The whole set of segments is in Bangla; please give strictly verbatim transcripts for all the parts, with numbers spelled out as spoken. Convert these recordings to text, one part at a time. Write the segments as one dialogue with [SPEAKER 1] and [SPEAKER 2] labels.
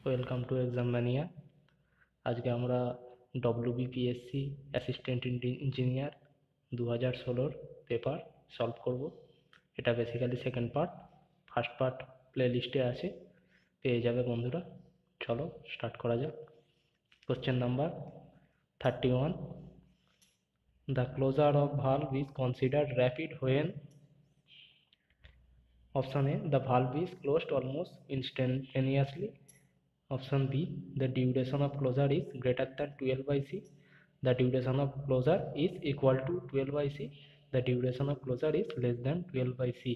[SPEAKER 1] Welcome to exam mania. আজকে আমরা ডব্লিউবিপিএসসি অ্যাসিস্ট্যান্ট ইঞ্জিনিয়ার দু হাজার ষোলোর পেপার সলভ করব। এটা basically second part, first part play লিস্টে আছে, পেয়ে যাবে বন্ধুরা। চলো স্টার্ট করা যাক। Question number thirty one, the closure of valve is considered rapid when option A, the valve is closed almost instantaneously. Option B, the duration of closure is greater than twelve by C. The duration of closure is equal to twelve by C. The duration of closure is less than twelve by C.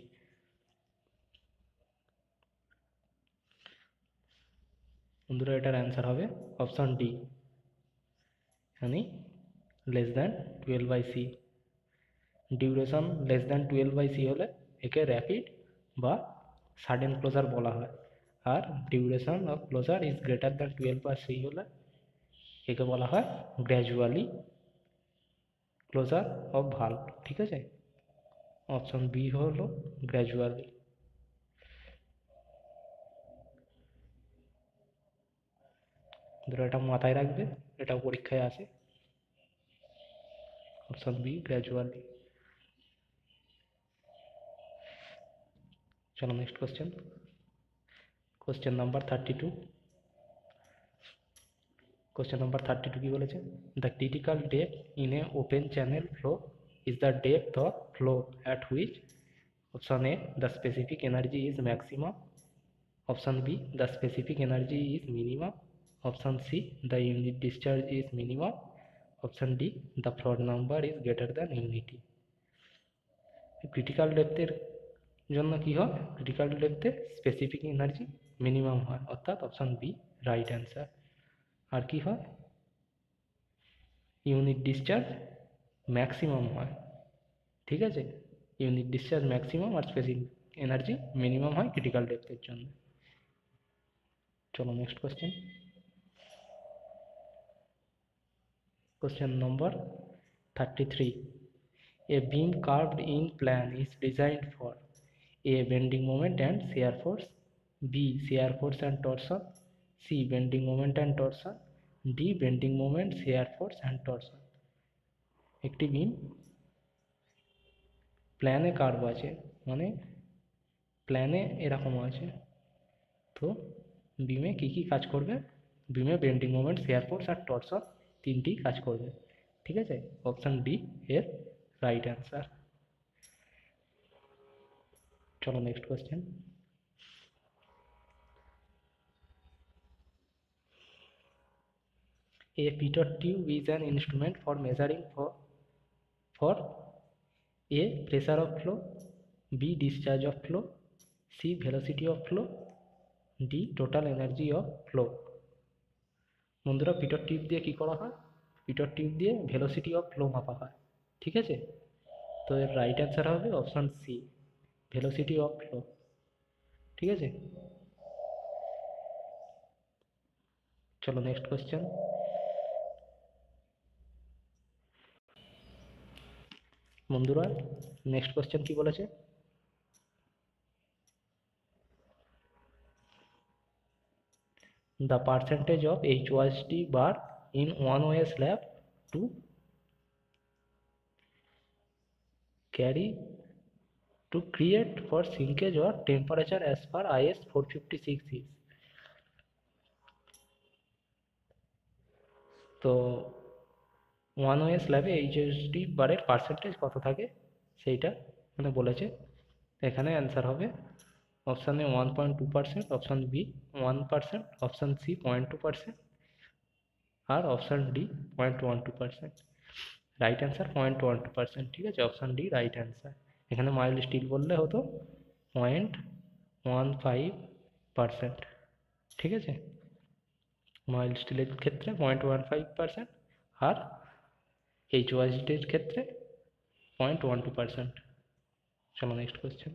[SPEAKER 1] বন্ধুরা এটার অ্যান্সার হবে অপশন ডি, মানে less than twelve by C. Duration less than twelve by C হলে একে র্যাপিড বা সাডেন ক্লোজার বলা হয়, আর duration of closure is greater than twelve by C হলে একে বলা হয় গ্র্যাজুয়ালি ক্লোজার অফ ভালভ। ঠিক আছে, অপশন বি হলো গ্র্যাজুয়ালি। ধরো এটা মাথায় রাখবে, এটাও পরীক্ষায় আসে। Option B gradually. চলো next question. Question number thirty two. Question number thirty two কি বলেছে? The critical depth in a open channel flow is the depth of flow at which option A the specific energy is maximum, option B the specific energy is minimum, option C the unit discharge is minimum, option D the floor number is greater than unity. Critical ডেপথের জন্য কি হয়? ক্রিটিক্যাল ডেপথে স্পেসিফিক এনার্জি মিনিমাম হয়, অর্থাৎ অপশন বি রাইট অ্যান্সার। আর কি হয়? ইউনিট ডিসচার্জ ম্যাক্সিমাম হয়। ঠিক আছে, ইউনিট ডিসচার্জ ম্যাক্সিমাম আর স্পেসিফিক এনার্জি মিনিমাম হয় ক্রিটিক্যাল ডেপথের জন্য। চলো next question. Question number thirty three. A beam carved in plan is designed for A, bending moment and shear force, B, shear force and torsion, C, bending moment and torsion, D, bending moment, shear force and torsion. একটি বিম প্ল্যানে কার্ভ আছে, মানে প্ল্যানে এরকম আছে, তো বিমে কি কি কাজ করবে? বিমে বেন্ডিং মোমেন্ট, শেয়ার ফোর্স আর টর্সন তিনটি কাজ করবে। ঠিক আছে, অপশন ডি এর রাইট অ্যান্সার। চলো next question. A pitot tube is an instrument for measuring for for A, pressure of flow, B, discharge of flow, C, velocity of flow, D, total energy of flow. বন্ধুরা পিটট টিউব দিয়ে কি করা হয়? পিটট টিউব দিয়ে ভেলোসিটি অফ ফ্লো মাপা হয়। ঠিক আছে, তো এর রাইট অ্যান্সার হবে option C, velocity of flow. ঠিক আছে, চলো নেক্সট কোয়েশ্চেন। বন্ধুরা নেক্সট কোয়েশ্চেন কি বলেছে? the percentage of H O S D bar in one way slab to carry to create for shrinkage or temperature as per I S four fifty-six is. তো ওয়ান ওয়ে স্ল্যাবে এইচ এস ডি বারের পার্সেন্টেজ কত থাকে সেইটা মানে বলেছে। এখানে অ্যান্সার হবে option A one point two percent, option B one percent, option C point two percent আর option D point one two percent. Right answer point one two percent. ঠিক আছে, অপশান ডি রাইট অ্যান্সার। এখানে মাইল্ড স্টিল বললে হতো পয়েন্ট ওয়ান ফাইভ পার্সেন্ট। ঠিক আছে, মাইল্ড স্টিলের ক্ষেত্রে পয়েন্ট ওয়ান ফাইভ পার্সেন্ট আর এইচ ওয়াইসডির ক্ষেত্রে পয়েন্ট ওয়ান টু পার্সেন্ট। চলো next question.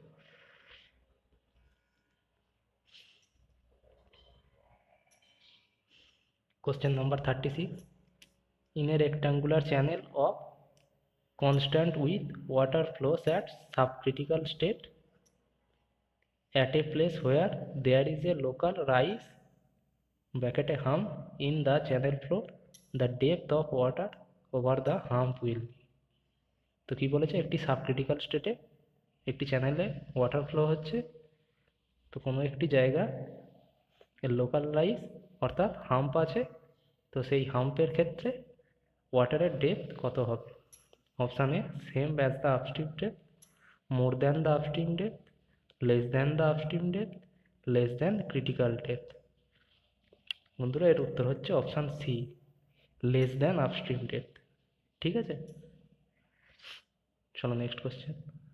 [SPEAKER 1] Question number thirty-six. In a rectangular channel of constant width, water flows at subcritical state at a place where there is a local rise ব্র্যাকেটে hump in the channel flow the depth of water over the hump will be. তো কী বলেছে, একটি সাবক্রিটিক্যাল স্টেটে একটি চ্যানেলে ওয়াটার ফ্লো হচ্ছে, তো কোনো একটি জায়গা লোকালাইজ অর্থাৎ হাম্প আছে, তো সেই হাম্পের ক্ষেত্রে ওয়াটারের ডেপথ কত হবে? Option A same as the upstream depth, more than the upstream depth, less than the upstream depth, less than critical depth. বন্ধুরা এর উত্তর হচ্ছে option C, less than upstream depth. ঠিক আছে, চলো next question.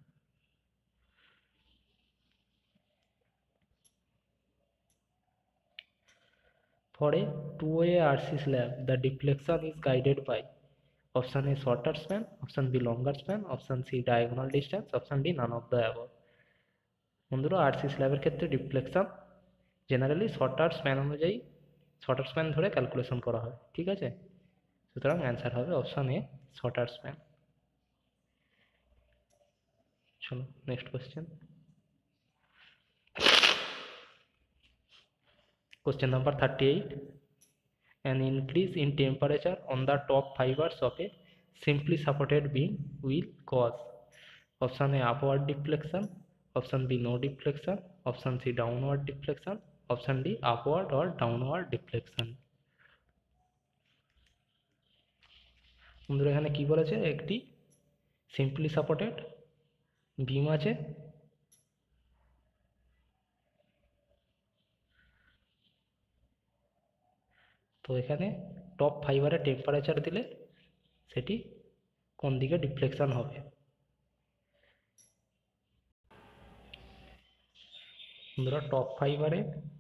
[SPEAKER 1] For a two-way R C slab, the deflection is guided by option A shorter span, option B longer span, option C diagonal distance, option D none of the above। বন্ধুরা আরসি স্ল্যাবের ক্ষেত্রে ডিফ্লেকশন জেনারেলি শর্টার স্প্যান অনুযায়ী শর্টার স্প্যান ধরে ক্যালকুলেশন করা হয়। ঠিক আছে, সুতরাং অ্যান্সার হবে অপশান এ শর্টার স্প্যান। চলো next question. Question number thirty-eight. An increase in temperature on the top fibers of a simply supported beam will cause option A upward deflection, option B no deflection, option C downward deflection, option D upward or downward deflection। বন্ধুরা এখানে কি বলেছে, একটি সিম্পলি সাপোর্টেড বিম আছে, তো এখানে টপ ফাইবারে টেম্পারেচার দিলে সেটি কোন দিকে ডিফ্লেকশন হবে? বন্ধুরা টপ ফাইবারে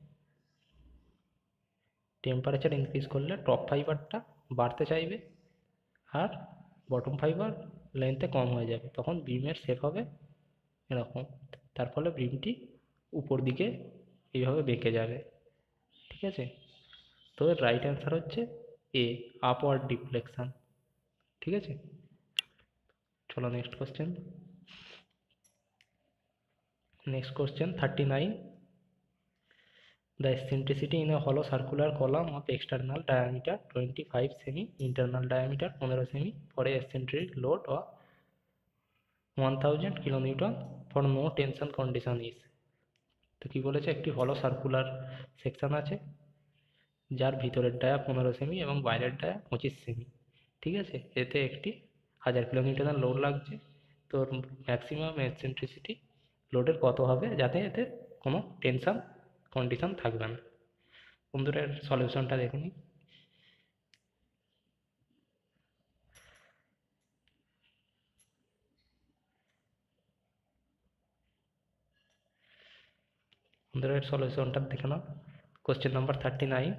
[SPEAKER 1] টেম্পারেচার ইনক্রিজ করলে টপ ফাইবারটা বাড়তে চাইবে আর বটম ফাইবার লেন্থে কম হয়ে যাবে, তখন বিমের শেপ হবে এরকম, তার ফলে বিমটি উপর দিকে এইভাবে বেঁকে যাবে। ঠিক আছে, তো এর রাইট অ্যান্সার হচ্ছে এ আপওয়ার্ড ডিফ্লেকশন। ঠিক আছে, চলো next question. Next question thirty nine. The eccentricity in a hollow circular column of external diameter twenty-five semi, internal diameter fifteen semi for a eccentric load of one thousand kilonewton for no tension condition is। তো কি বলেছে, একটি হলো সার্কুলার সেকশন আছে যার ভিতরের ডায়া পনেরো সেমি এবং বাইরের ডায়া পঁচিশ সেমি। ঠিক আছে, এতে একটি হাজার কিলোমিটার লোড লাগছে, তো ম্যাক্সিমাম এসেন্ট্রিসিটি লোডের কত হবে যাতে এতে কোনো টেনশন কন্ডিশন থাকবে না? বন্ধুরা এর সলিউশনটা দেখে নিই। বন্ধুরা এর সলিউশনটা দেখে নাও। Question number thirty nine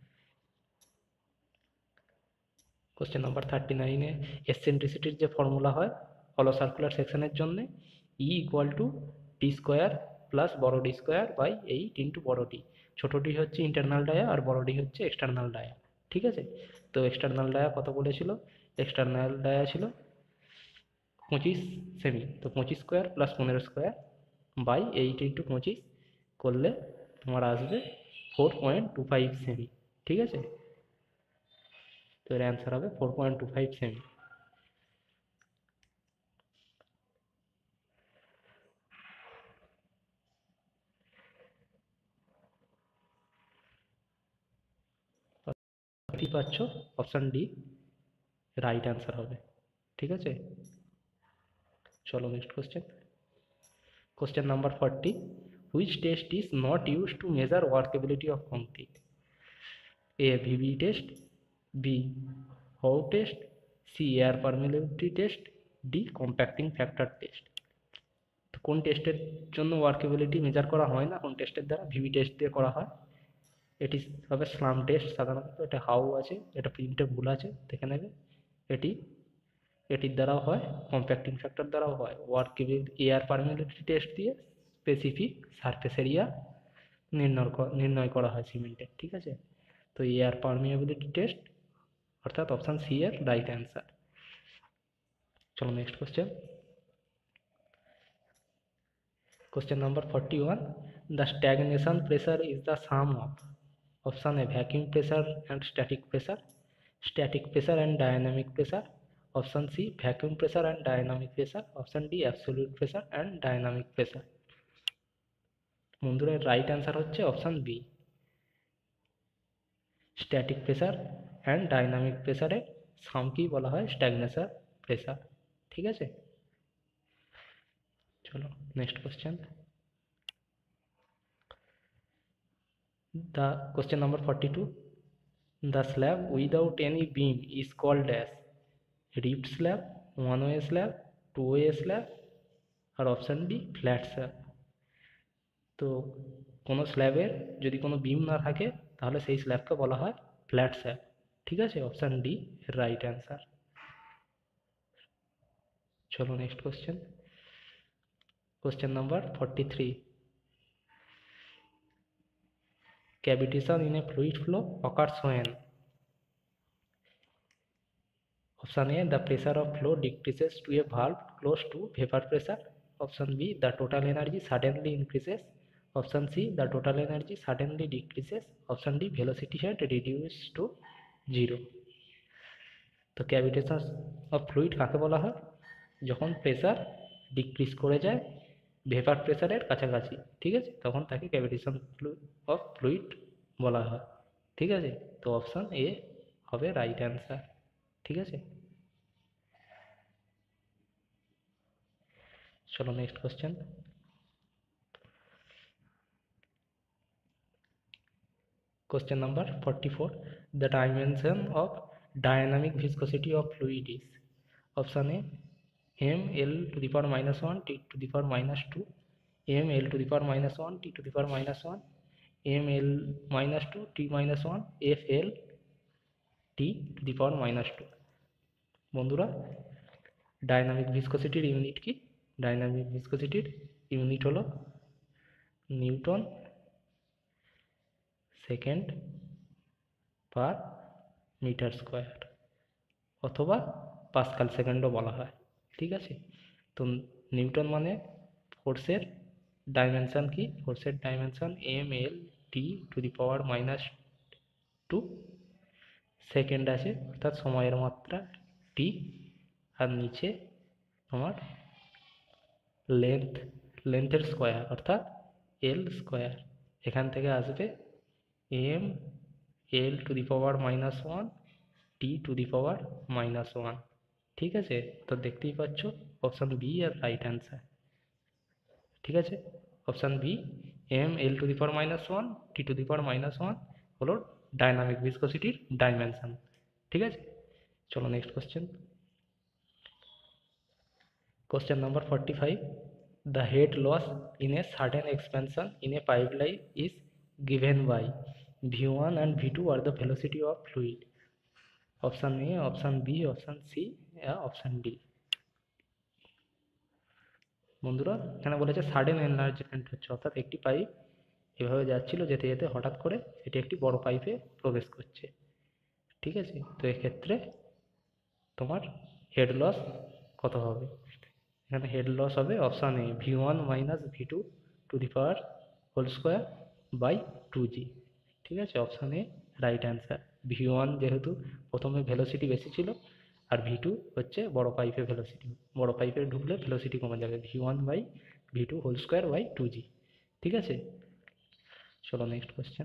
[SPEAKER 1] question number thirty নাইনে এসেন্ট্রিসিটির যে ফর্মুলা হয় হলো সার্কুলার সেকশনের জন্য, E equal to D square plus বড় D square by eight into বড় ডি। ছোটো ডি হচ্ছে ইন্টারনাল ডায়া আর বড় ডি হচ্ছে এক্সটার্নাল ডায়া। ঠিক আছে, তো এক্সটার্নাল ডায়া কত বলেছিল, এক্সটার্নাল ডায়া ছিল পঁচিশ সেমি, তো পঁচিশ স্কোয়ার প্লাস পনেরো স্কোয়ার বাই এইট ইন্টু পঁচিশ করলে তোমার আসবে ফোর পয়েন্ট টু ফাইভ সেমি। ঠিক আছে, তো এর অ্যান্সার হবে ফোর পয়েন্ট টু ফাইভ সেমি। দেখতেই পাচ্ছ অপশান ডি রাইট অ্যান্সার হবে। ঠিক আছে, চলো next question. Question number forty. Which test is not use to measure workability of concrete? A VV test, B how test, C air permeability test, D compacting factor test. তো কোন টেস্টের জন্য ওয়ার্কেবিলিটি মেজার করা হয় না, কোন টেস্টের দ্বারা? ভিভি টেস্ট দিয়ে করা হয়। এটি হবে স্লাম টেস্ট সাধারণত, এটা হাউ আছে, এটা প্রিন্টে ভুল আছে দেখে নেবে। এটি এটির দ্বারাও হয়, কম্প্যাক্টিং ফ্যাক্টর দ্বারাও হয়। ওয়ার্কেবিলিটি এয়ার পারমিয়াবিলিটি টেস্ট দিয়ে স্পেসিফিক সারফেস এরিয়া নির্ণয় নির্ণয় করা হয় সিমেন্টের। ঠিক আছে, তো এয়ার পারমিয়াবিলিটি টেস্ট অর্থাৎ অপশান সি এর রাইট অ্যান্সার। চলো next question. Question number forty one. The stagnation pressure is the sum of option A vacuum pressure and static pressure, static pressure and dynamic pressure, option C vacuum pressure and dynamic pressure, option D absolute pressure and dynamic pressure. বন্ধুরা রাইট অ্যান্সার হচ্ছে option B, static pressure and dynamic প্রেশারের সামকেই বলা হয় স্ট্যাগনেশন প্রেশার। ঠিক আছে, চলো next question. The question number forty-two. The slab without any beam is called as rift slab, one way slab, two way slab, আর অপশান ডি ফ্ল্যাট স্ল্যাব। তো কোনো স্ল্যাবের যদি কোনো বিম না থাকে তাহলে সেই স্ল্যাবকে বলা হয় ফ্ল্যাট স্ল্যাব। ঠিক আছে, অপশান ডি রাইট অ্যান্সার। চলো next question. Question number forty three. Cavitation in a fluid flow occurs when? Option A, the pressure of flow decreases to a valve close to vapor pressure. Option B, the total energy suddenly increases. Option C, the total energy suddenly decreases. Option D, velocity head reduced to zero. তো ক্যাভিটেশন অফ ফ্লুইড কাকে বলা হয়? যখন প্রেসার ডিক্রিজ করে যায় ভেপার প্রেসারের কাছাকাছি, ঠিক আছে, তখন তাকে ক্যাভিটেশন অফ ফ্লুইড বলা হয়। ঠিক আছে, তো অপশান এ হবে রাইট অ্যান্সার। ঠিক আছে, চলো next question. Question number forty four. The dimension of dynamic viscosity of fluid is? Option A m l to the power minus one t to the power minus two, m l to the power minus one t to the power minus one, m l minus two t minus one, f l t to the power minus two। বন্ধুরা ডাইনামিক ভিসকোসিটির ইউনিট কি? ডাইনামিক ভিসকোসিটির ইউনিট হলো newton second per metre square, অথবা পাস্কাল সেকেন্ডও বলা হয়। ঠিক আছে, তো নিউটন মানে ফোর্সের ডাইমেনশন কি? ফোর্সের dimension M L T to the power minus two, second আছে অর্থাৎ সময়ের মাত্রা টি, আর নিচে আমার লেন্থ, লেন্থের স্কোয়ার অর্থাৎ এল স্কোয়ার। এখান থেকে আসবে M L to the power minus one T to the power minus one. ঠিক আছে, তো দেখতেই পাচ্ছ অপশান বি আর রাইট অ্যান্সার। ঠিক আছে, option B M L to the power minus one T to the power minus one হলো ডাইনামিক ভিসকোসিটির ডাইমেনশন। ঠিক আছে, চলো next question. Question number forty five. The head loss in a sudden expansion in a pipeline is given by V one and V two are the velocity of fluid. Option A, option B, option C, या option D। বন্ধুরা এখানে বলেছে সাডেন এনলার্জমেন্ট হচ্ছে, অর্থাৎ একটি পাইপ এভাবে যাচ্ছিল, যেতে যেতে হঠাৎ করে এটি একটি বড় পাইপে প্রবেশ করছে। ঠিক আছে, তো এক্ষেত্রে তোমার হেড লস কত হবে? এখানে হেড লস হবে option A V one minus V two to the power whole square by two G. ঠিক আছে, option A right answer. V one যেহেতু প্রথমে ভেলোসিটি বেশি ছিল, আর ভি টু হচ্ছে বড় পাইপে ভেলোসিটি, বড় পাইপে ঢুকলে ভেলোসিটি কমে যাবে, V one by V two whole square by two G. ঠিক আছে, চলো next question.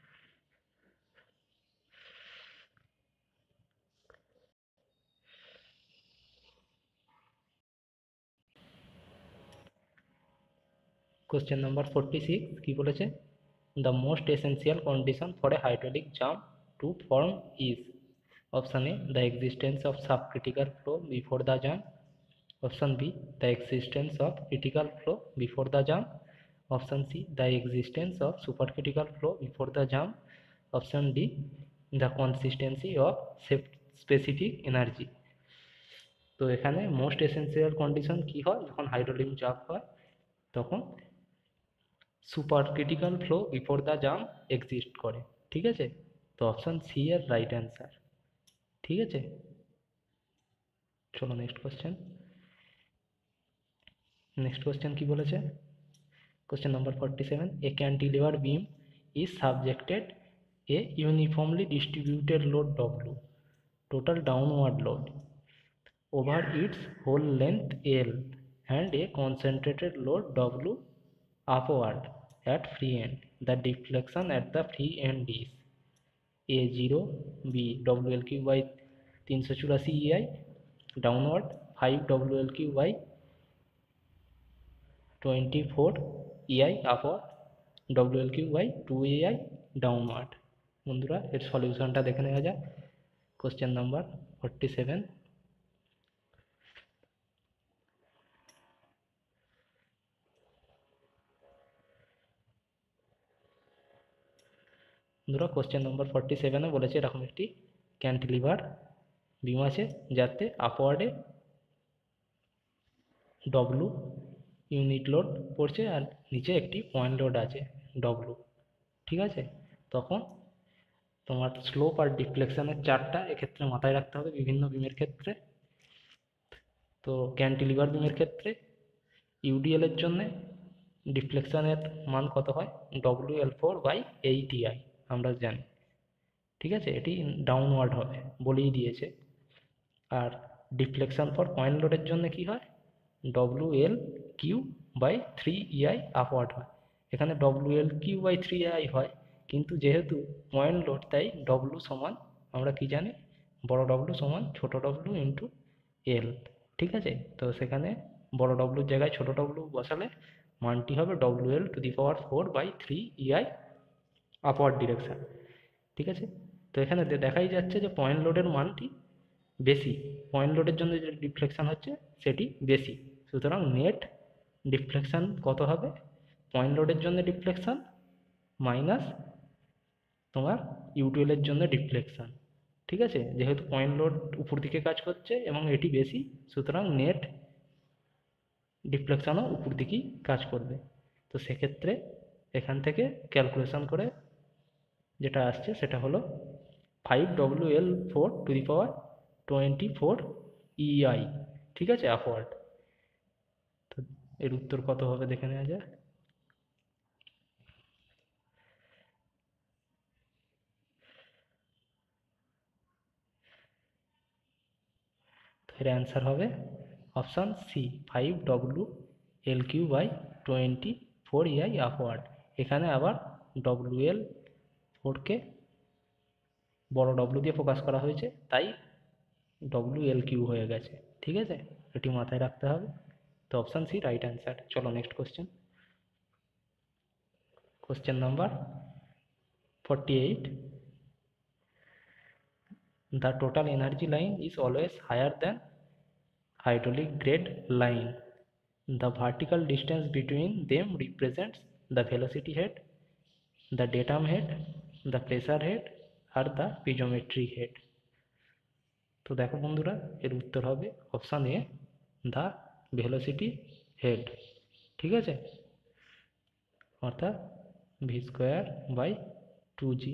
[SPEAKER 1] Question number forty six কি বলেছে? The most essential condition for a hydraulic jump to form is? Option A the existence of subcritical flow before the jump, option B the existence of critical flow before the jump, option C the existence of supercritical flow before the jump, option D the consistency of specific energy. তো এখানে মোস্ট এসেন্সিয়াল কন্ডিশন কি হয় যখন হাইড্রোলিক জাম্প হয়? তখন super critical flow before the jump exist করে। ঠিক আছে, তো অপশান সি এর রাইট অ্যান্সার। ঠিক আছে, চলো নেক্সট কোয়েশ্চেন। নেক্সট কোয়েশ্চেন কি বলেছে? Question number forty seven. A cantilever beam is subjected a uniformly distributed load W, total downward load, over its whole length L, and a concentrated load W upward at free end. The deflection at the free end is A zero, B W L cube by तीन सौ चौरासी E I, downward five W L cube by twenty-four E I, upward W L cube by two E I, downward। বন্ধুরা এর সলিউশনটা দেখে নেওয়া যাক। Question number forty seven. বন্ধুরা কোশ্চেন নম্বর ফর্টি সেভেনে বলেছে এরকম একটি ক্যান্টিলিভার বিম আছে যাতে আপওয়ার্ডে ডব্লু ইউনিট লোড পড়ছে আর নিচে একটি পয়েন্ট লোড আছে ডব্লু, ঠিক আছে। তখন তোমার স্লোপ আর ডিফ্লেকশনের চার্টটা এক্ষেত্রে মাথায় রাখতে হবে বিভিন্ন বিমের ক্ষেত্রে। তো ক্যান্টিলিভার বিমের ক্ষেত্রে ইউডিএল এর জন্য ডিফ্লেকশনের মান কত হয়, W L four by eight E I আমরা জানি, ঠিক আছে। এটি ডাউনওয়ার্ড হবে বলেই দিয়েছে। আর ডিফ্লেকশন ফর পয়েন্ট লোডের জন্য কি হয়, W L cube by three E I upward হয়। এখানে W L cube by three I হয়, কিন্তু যেহেতু পয়েন্ট লোড তাই ডব্লু সমান আমরা কি জানি, বড় ডব্লু সমান ছোট ডব্লু ইন্টু এল, ঠিক আছে। তো সেখানে বড় ডব্লুর জায়গায় ছোট ডব্লু বসালে মানটি হবে W L to the power four by three E I upward direction, ঠিক আছে। তো এখানে দেখাই যাচ্ছে যে পয়েন্ট লোডের মানটি বেশি, পয়েন্ট লোডের জন্য যে ডিফ্লেকশন হচ্ছে সেটি বেশি, সুতরাং নেট ডিফ্লেকশন কত হবে, পয়েন্ট লোডের জন্য ডিফ্লেকশন মাইনাস তোমার ইউটিএলের জন্য ডিফ্লেকশন, ঠিক আছে। যেহেতু পয়েন্ট লোড উপর দিকে কাজ করছে এবং এটি বেশি, সুতরাং নেট ডিফ্লেকশনও উপর দিকেই কাজ করবে। তো সেক্ষেত্রে এখান থেকে ক্যালকুলেশন করে যেটা আসছে সেটা হলো five W L four to the power twenty four E I, ঠিক আছে, আপওয়ার্ড। তো এর উত্তর কত হবে দেখে নেওয়া যায়। তো এর অ্যান্সার হবে option C, five W L cube by twenty four E I upward. এখানে আবার ডব্লু এল ফোরকে বড় ডব্লু দিয়ে ফোকাস করা হয়েছে, তাই ডব্লু এল কিউ হয়ে গেছে, ঠিক আছে। এটি মাথায় রাখতে হবে। তো অপশান সি রাইট অ্যান্সার। চলো next question. Question number forty eight. The total energy line is always higher than hydraulic grade line. The vertical distance between them represents the velocity head, the datum head, the pressure head or the piezometric head. তো দেখো বন্ধুরা এর উত্তর হবে option A, the velocity head, ঠিক আছে, অর্থাৎ V square by two G.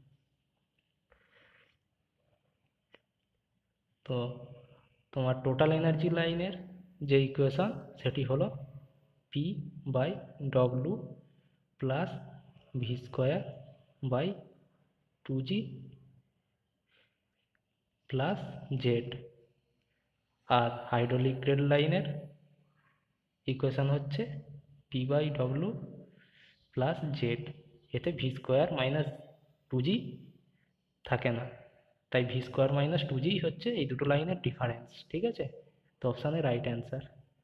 [SPEAKER 1] তো তোমার টোটাল এনার্জি লাইনের যে ইকুয়েশন সেটি হলো P by W plus V square by two G plus Z. আর হাইড্রোলিক গ্রেড লাইনের ইকুয়েশন হচ্ছে P by W plus Z. এতে V square minus two G থাকে না, তাই V square minus two G হচ্ছে এই দুটো লাইনের ডিফারেন্স, ঠিক আছে। তো অপশানে রাইট অ্যান্সার।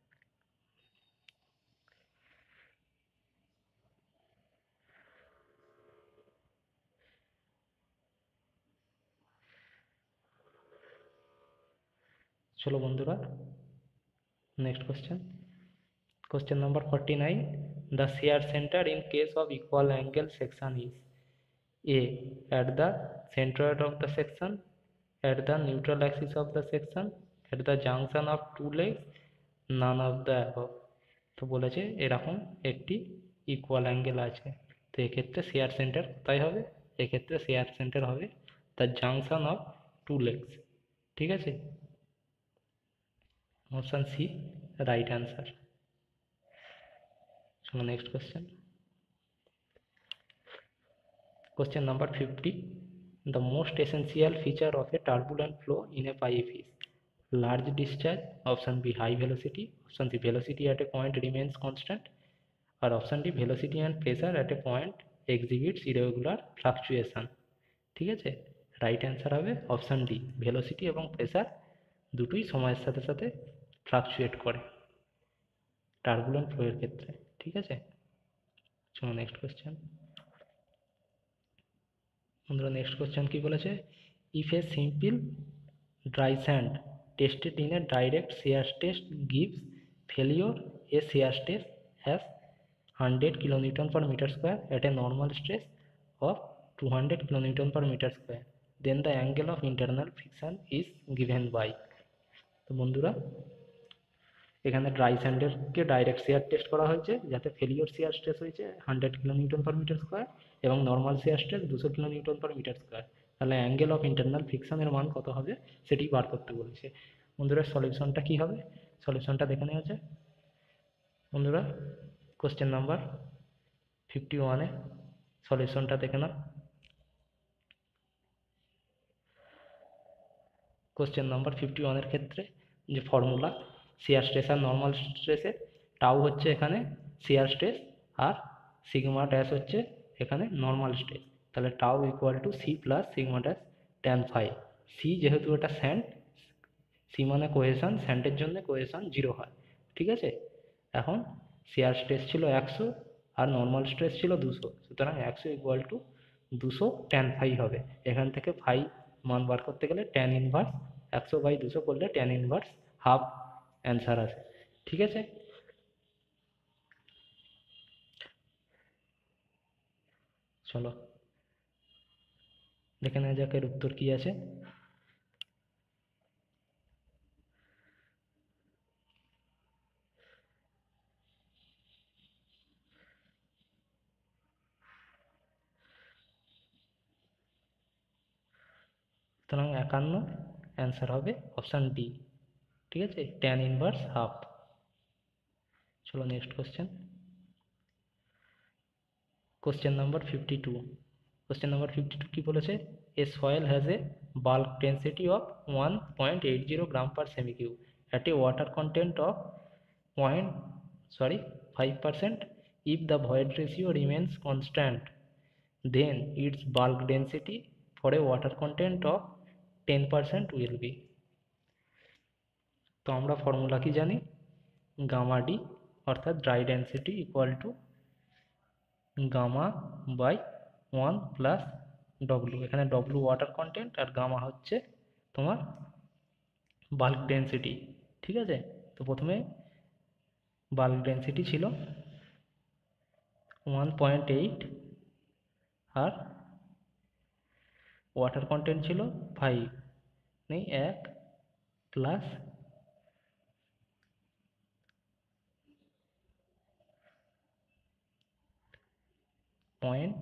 [SPEAKER 1] চলো বন্ধুরা next question. Question number forty-nine. The shear center in case of equal angle section is A. At the centroid of the section, at the neutral axis of the section, at the junction of two legs, none of the above. তো বলেছে এরকম একটি ইকুয়াল অ্যাঙ্গেল আছে, তো এক্ষেত্রে শেয়ার সেন্টার কোথায় হবে, এক্ষেত্রে শেয়ার সেন্টার হবে the junction of two legs, ঠিক আছে। Option C right answer. চলো next question. Question number fifty. The most essential feature of a turbulent flow in a pipe is large discharge, option B high velocity, option C velocity at a point remains constant, or option D velocity and pressure at a point exhibits irregular fluctuation. ঠিক আছে, রাইট অ্যান্সার হবে অপশান ডি, ভেলোসিটি এবং প্রেসার দুটোই সময়ের সাথে সাথে ফ্লাকচুয়েট করে টার্বুলেন্ট ফ্লোয়ের ক্ষেত্রে। ঠিক আছে, চলো নেক্সট কোয়েশ্চেন। বন্ধুরা নেক্সট কোয়েশ্চেন কি বলেছে, if a simple dry sand tested in a direct shear test gives failure, a shear test has one hundred kilonewton per meter square at a normal stress of two hundred kilonewton per meter square, then the angle of internal friction is given by। তো বন্ধুরা এখানে ড্রাই স্যান্ডেরকে ডাইরেক্ট শেয়ার টেস্ট করা হয়েছে, যাতে ফেলিওর শেয়ার স্ট্রেস হয়েছে hundred kilo newton per metre square এবং নর্মাল শেয়ার স্ট্রেস দুশো kilo newton per metre square. তাহলে অ্যাঙ্গেল অফ ইন্টারনাল ফ্রিকশনের মান কত হবে সেটি বার করতে বলেছে। বন্ধুরা সলিউশনটা কী হবে, সলিউশনটা দেখে নেওয়া যায়। বন্ধুরা কোশ্চেন নাম্বার ফিফটি ওয়ানে সলিউশনটা দেখে নাও। কোশ্চেন নাম্বার ফিফটি ওয়ানের ক্ষেত্রে যে ফর্মুলা, শিয়ার স্ট্রেস আর নর্মাল স্ট্রেসে টাউ হচ্ছে এখানে শিয়ার স্ট্রেস আর সিগমা ড্যাশ হচ্ছে এখানে নর্মাল স্ট্রেস। তাহলে tau equal to C plus sigma dash tan phi. C যেহেতু এটা স্যান্ড, সি মানে কোহেশন, স্যান্ডের জন্য কোহেশন জিরো হয়। ঠিক আছে, এখন শিয়ার স্ট্রেস ছিল একশো আর নর্মাল স্ট্রেস ছিল দুশো, সুতরাং একশো ইকুয়াল টু দুশো ট্যান ফাইভ হবে। এখান থেকে ফাইভ মান বার করতে গেলে ট্যান ইনভার্স একশো বাই দুশো করলে ট্যান ইনভার্স হাফ অ্যান্সার আসে। ঠিক আছে, চলো দেখে নেওয়া যাক এর উত্তর কি আছে। সুতরাং একান্ন অ্যান্সার হবে অপশান ডি। ঠিক আছে, ট্যান ইনভার্স হাফ। চলো next question. Question number fifty two. Question number fifty two কী বলেছে, a soil has a bulk density of one point eight zero gram per cm cube at a water content of point sorry five percent. if the void ratio remains constant then its bulk density for a water content of ten percent will be। তো আমরা ফর্মুলা কি জানি, গামা ডি অর্থাৎ dry density equal to gamma by one plus W. এখানে ডব্লু ওয়াটার কন্টেন্ট আর গামা হচ্ছে তোমার বাল্ক ডেন্সিটি। ঠিক আছে, তো প্রথমে বাল্ক ডেন্সিটি ছিল ওয়ান পয়েন্ট এইট আর ওয়াটার কন্টেন্ট ছিল ফাইভ, নেই এক প্লাস পয়েন্ট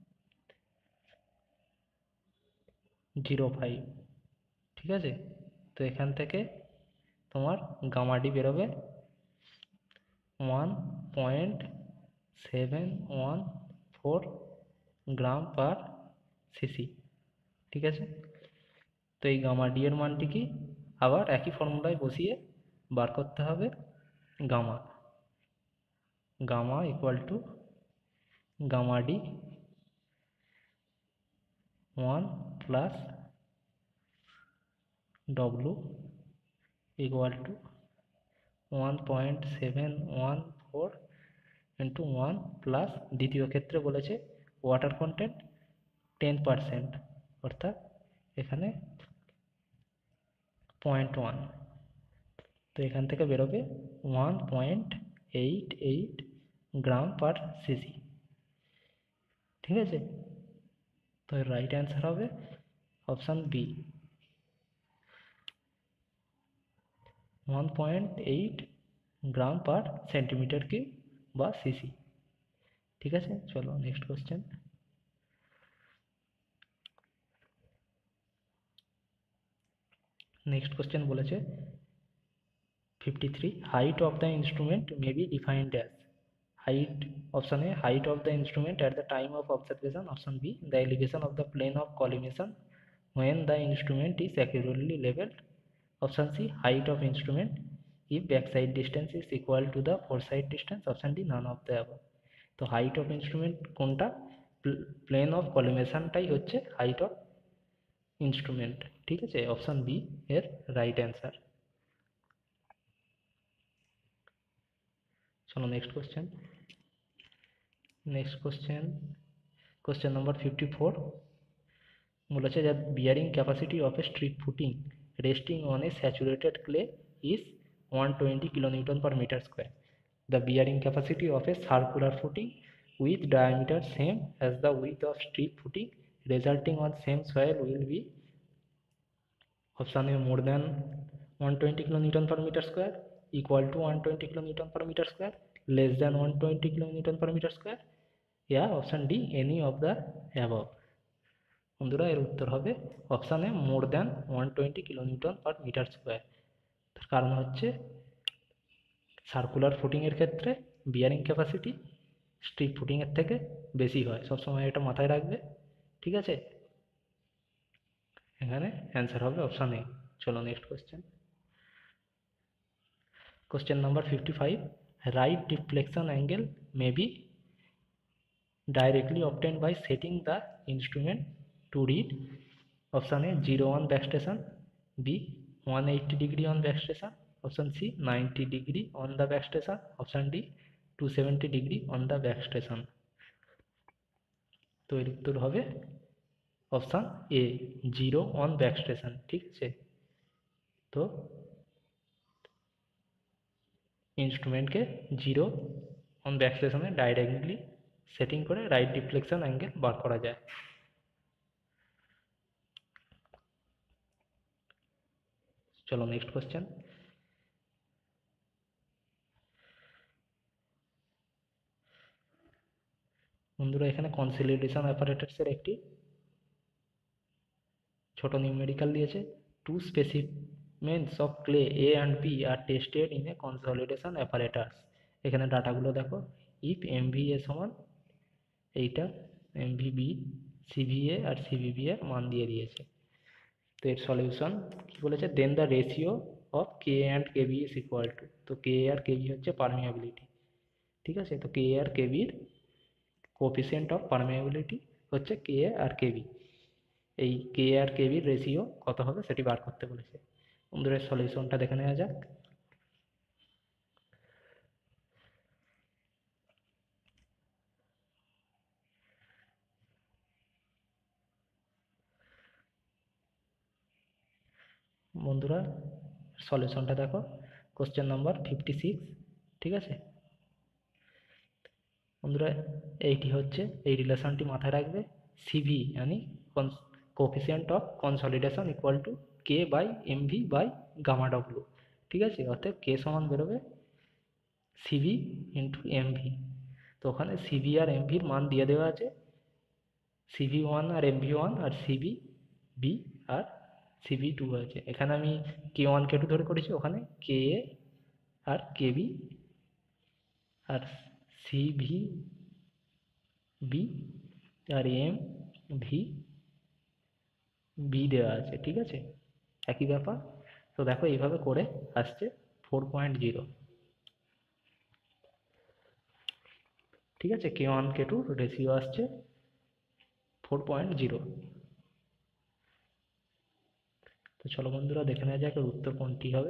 [SPEAKER 1] জিরো ফাইভ। ঠিক আছে, তো এখান থেকে তোমার গামাডি বেরোবে one point seven one four gram per CC. ঠিক আছে, তো এই গামা ডি এর মানটি কি আবার একই ফর্মুলায় বসিয়ে বার করতে হবে। Gamma gamma equal to gamma D one plus W equal to one point seven one four into one plus দ্বিতীয় ক্ষেত্রে বলেছে ওয়াটার কন্টেন্ট টেন পারসেন্ট, অর্থাৎ এখানে পয়েন্ট ওয়ান। তো এখান থেকে বেরোবে one point eight eight gram per CC. ঠিক আছে, তো রাইট অ্যান্সার হবে option B, one point eight gram per centimetre cube বা সিসি। ঠিক আছে, চলো নেক্সট কোশ্চেন। নেক্সট কোশ্চেন বলেছে fifty three, height of the instrument may be defined as. height, option A, height of the instrument at the time of observation. Option B, the elevation of the plane of collimation when the instrument is accurately leveled. Option C, height of instrument if backside distance is equal to the foreside distance. Option D, none of the above. তো হাইট অফ ইনস্ট্রুমেন্ট কোনটা, প্লেন অফ কলিমেশনটাই হচ্ছে হাইট অফ ইনস্ট্রুমেন্ট, ঠিক আছে। অপশন বি এর রাইট অ্যান্সার। চলো next question. Next question, question number fifty four বলেছে যে bearing capacity of a strip footing resting on a saturated clay is one hundred twenty kilonewton per meter square. The bearing capacity of a circular footing with diameter same as the width of strip footing resulting on same soil will be. Option A, more than one hundred twenty kilonewton per meter square, equal to one hundred twenty kilonewton per meter square, less than one hundred twenty kilonewton per meter square, yeah, option D, any of the above. বন্ধুরা এর উত্তর হবে option A, more than one twenty kilonewton per metre square. তার কারণ হচ্ছে সার্কুলার ফুটিংয়ের ক্ষেত্রে বিয়ারিং ক্যাপাসিটি স্ট্রিপ ফুটিংয়ের থেকে বেশি হয়, সবসময় এটা মাথায় রাখবে, ঠিক আছে। এখানে অ্যান্সার হবে অপশান এ। চলো next question. Question number fifty five, right deflection angle may be directly obtained by setting the instrument to read. Option A, zero on backstation, B, one hundred eighty degree on backstation, option C, ninety degree on the backstation, option D, two hundred seventy degree on the backstation. তো এর উত্তর হবে option A, zero on back station, ঠিক আছে। তো ইনস্ট্রুমেন্টকে জিরো অন ব্যাকস্টেশনে ডাইরেক্টলি সেটিং করে রাইট ডিফ্লেকশন অ্যাঙ্গেল বার করা যায়। চলো নেক্সট কোশ্চেন। বন্ধুরা এখানে কনসলিডেশন অ্যাপারেটাসের একটি ছোট নিউমেরিক্যাল দিয়েছে। Two specimens of clay A and B are tested in a consolidation apparatus. এখানে ডাটাগুলো দেখো, ইফ এমভিএ সমান এইটা, এমভিবি, সিভিএ আর সিভিবি এর মান দিয়ে দিয়েছে। তো এর সলিউশন কি বলেছে, then the ratio of K and K B is equal to, তো কে আর কেবি হচ্ছে পারমিয়াবিলিটি, ঠিক আছে। তো কে আর কেবির কোএফিসিয়েন্ট অফ পারমিয়াবিলিটি হচ্ছে কে আর কেবি, এই কে আর কেবির রেশিও কত হবে সেটি বার করতে বলেছে। বন্ধুরা সলিউশনটা দেখে নেওয়া যাক। বন্ধুরা সলিউশনটা দেখো, কোশ্চেন নাম্বার ফিফটি সিক্স, ঠিক আছে। বন্ধুরা এইটি হচ্ছে, এই রিলেশনটি মাথায় রাখবে, সিভি মানে coefficient of consolidation equal to K by M V by gamma W, ঠিক আছে। অর্থাৎ কে সমান বেরোবে সিভি ইন্টু এমভি। তো ওখানে সিভি আর এমভির মান দিয়ে দেওয়া আছে, সিভি ওয়ান আর এমভি ওয়ান আর সিভি বি আর সিভি টু আছে। এখানে আমি কে ওয়ান কে টু ধরে করেছি, ওখানে কে এ আর কেবি আর সিভি বি আর এম ভি বি দেওয়া আছে, ঠিক আছে, একই ব্যাপার। তো দেখো এইভাবে করে আসছে ফোর পয়েন্ট জিরো, ঠিক আছে। K one K two ratio আসছে ফোর পয়েন্ট জিরো। তো চলো বন্ধুরা দেখে নেওয়া যাক এর উত্তর কোনটি হবে।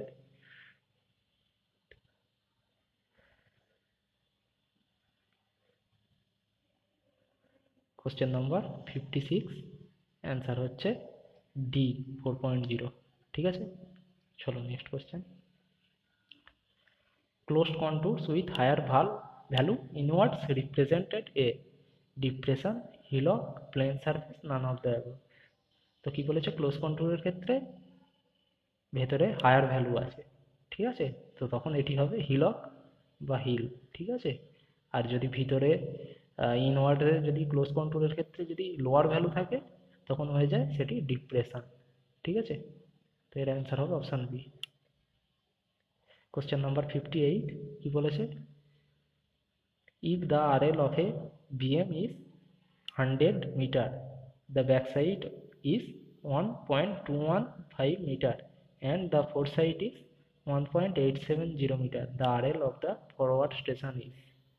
[SPEAKER 1] Question number fifty six, answer হচ্ছে ডি, ফোর পয়েন্ট জিরো, ঠিক আছে। চলো next question. Closed contours with higher val value inwards represented a depression, hillock, plane surface, none of the above. তো কি বলেছে, ক্লোজ কন্ট্রোলের ক্ষেত্রে ভেতরে হায়ার ভ্যালু আছে, ঠিক আছে। তো তখন এটি হবে হিলক বা হিল, ঠিক আছে। আর যদি ভিতরে ইনওয়ার্ডে যদি ক্লোজ কন্ট্রোলের ক্ষেত্রে যদি লোয়ার ভ্যালু থাকে তখন হয়ে যায় সেটি ডিপ্রেশন, ঠিক আছে। তো এর অ্যান্সার হবে option B. Question number fifty eight কি বলেছে, If the R L of a V M is one hundred meter, the backside is one point two one five meter and the foresight is one point eight seven zero meter. The R L of the forward station is.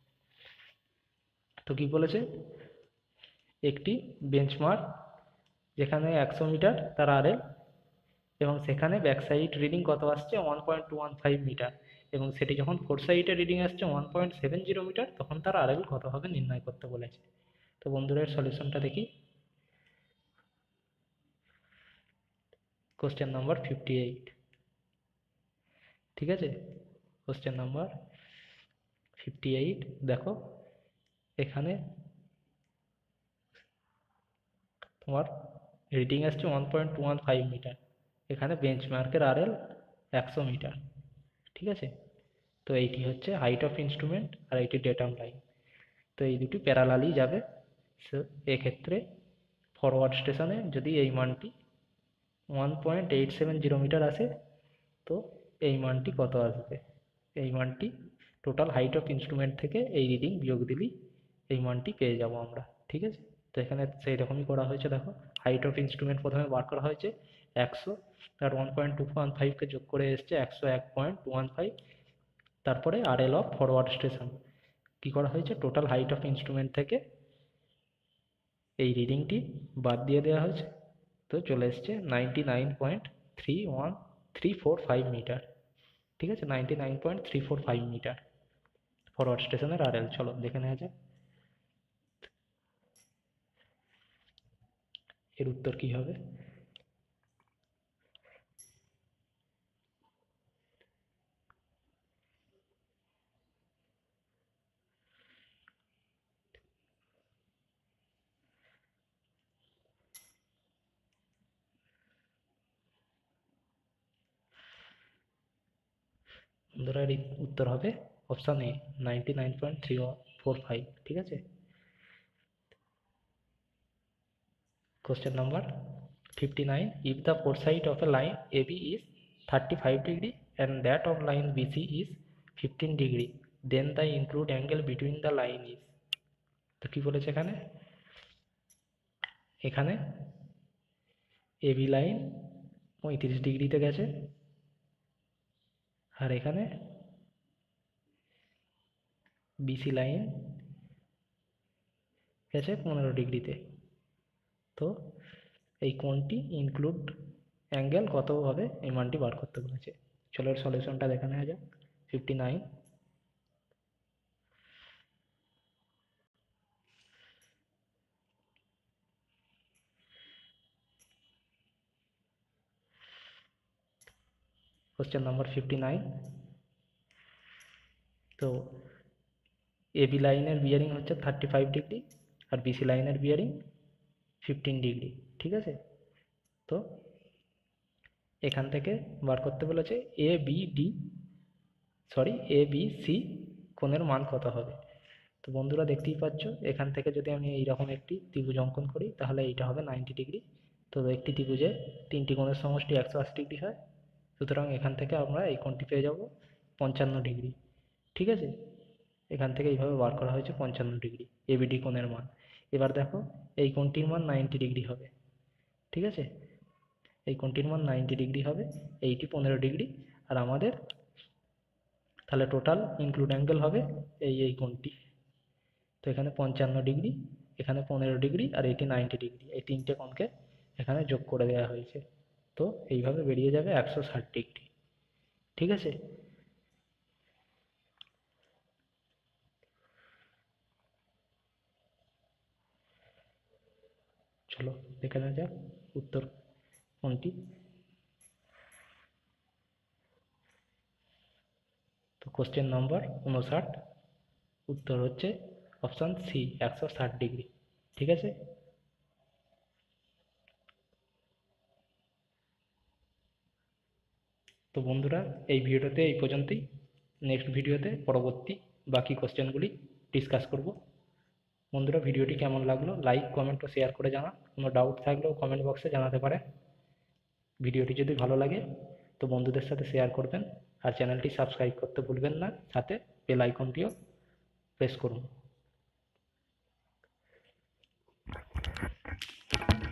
[SPEAKER 1] তো কি বলেছে, একটি বেঞ্চমার্ক যেখানে একশো মিটার তার আরএল এবং সেখানে ব্যাকসাইড রিডিং কত আসছে one point two one five metre এবং সেটি যখন ফোর সাইডে রিডিং আসছে one point seven zero metre তখন তার আরএল কত হবে নির্ণয় করতে বলেছে। তো বন্ধুরা এর সলিউশনটা দেখি। কোশ্চেন নাম্বার ফিফটি এইট, ঠিক আছে। কোশ্চেন নাম্বার ফিফটি এইট দেখো, এখানে তোমার রিডিং আসছে one point two one five metre, এখানে বেঞ্চমার্কের আরএল একশো মিটার, ঠিক আছে। তো এইটি হচ্ছে হাইট অফ ইনস্ট্রুমেন্ট আর এইটি ডেটাম লাইন। তো এই দুটি প্যারালালি যাবে। সো এক্ষেত্রে ফরওয়ার্ড স্টেশনে যদি এই মানটি one point eight seven zero metre আসে তো এই মানটি কত আসবে, এই মানটি টোটাল হাইট অফ ইনস্ট্রুমেন্ট থেকে এই রিডিং বিয়োগ দিলেই এই মানটি পেয়ে যাব আমরা, ঠিক আছে। তো এখানে সেই রকমই করা হয়েছে। দেখো হাইট অফ ইনস্ট্রুমেন্ট প্রথমে বার করা হয়েছে একশো, তার ওয়ান পয়েন্ট টু ওয়ান ফাইভকে যোগ করে এসছে একশো এক পয়েন্ট টু ওয়ান ফাইভ, তারপরে R L of forward station কী করা হয়েছে, টোটাল হাইট অফ ইনস্ট্রুমেন্ট থেকে এই রিডিংটি বাদ দিয়ে দেওয়া হয়েছে। তো চলে এসছে ninety nine point three one three four five metre, ঠিক আছে, ninety nine point three four five metre forward স্টেশনের আর এল। চলো দেখে নেওয়া যাক এর উত্তর কী হবে। বন্ধুরা এর উত্তর হবে option A, ninety nine point three four five, ঠিক আছে। Question number fifty nine, if the foresight of a line A B is thirty-five degree and that of line B C is fifteen degree, then the include angle between the line is। তো কি বলেছে এখানে, এখানে এ বি লাইন পঁয়ত্রিশ ডিগ্রিতে গেছে আর এখানে বিসি লাইন গেছে পনেরো ডিগ্রিতে। তো এই কোণটি ইনক্লুড অ্যাঙ্গেল কত হবে এই মানটি বার করতে বলেছে। চলো এর সলিউশনটা দেখে নেওয়া যাক। Fifty nine, question number fifty nine. তো এ বি লাইনের বিয়ারিং হচ্ছে থার্টি ফাইভ ডিগ্রি আর বিসি লাইনের বিয়ারিং ফিফটিন ডিগ্রি, ঠিক আছে। তো এখান থেকে বার করতে বলেছে A B D sorry A B C কোণের মান কত হবে। তো বন্ধুরা দেখতেই পাচ্ছ এখান থেকে যদি আমি এইরকম একটি ত্রিভুজ অঙ্কন করি তাহলে এইটা হবে নাইনটি ডিগ্রি। তো একটি ত্রিভুজে তিনটি কোণের সমষ্টি একশো আশি ডিগ্রি হয়, সুতরাং এখান থেকে আমরা এই কোণটি পেয়ে যাব পঞ্চান্ন ডিগ্রি, ঠিক আছে। এখান থেকে এইভাবে বার করা হয়েছে পঞ্চান্ন ডিগ্রি এবিডি কোণের মান। এবার দেখো এই কোণটির মান নাইনটি ডিগ্রি হবে, ঠিক আছে, এই কোণটির মান নাইনটি ডিগ্রি হবে, এইটি পনেরো ডিগ্রি আর আমাদের তাহলে টোটাল ইনক্লুড অ্যাঙ্গেল হবে এই এই কোণটি। তো এখানে পঞ্চান্ন ডিগ্রি, এখানে পনেরো ডিগ্রি আর এটি নাইনটি ডিগ্রি, এই তিনটে কোণকে এখানে যোগ করে দেওয়া হয়েছে। তো এইভাবে বেরিয়ে যাবে একশো ষাট ডিগ্রি, ঠিক আছে। চলো দেখে নেওয়া যাক উত্তর কোনটি। তো কোশ্চেন নম্বর উনষাট, উত্তর হচ্ছে অপশান সি একশো ষাট ডিগ্রি, ঠিক আছে। তো বন্ধুরা এই ভিডিওতে এই পর্যন্তই। নেক্সট ভিডিওতে পরবর্তী বাকি কোশ্চেনগুলি ডিসকাস করব। বন্ধুরা ভিডিওটি কেমন লাগলো লাইক কমেন্ট ও শেয়ার করে জানা, কোনো ডাউট থাকলেও কমেন্ট বক্সে জানাতে পারে। ভিডিওটি যদি ভালো লাগে তো বন্ধুদের সাথে শেয়ার করবেন আর চ্যানেলটি সাবস্ক্রাইব করতে ভুলবেন না, সাথে বেল আইকনটিও প্রেস করুন।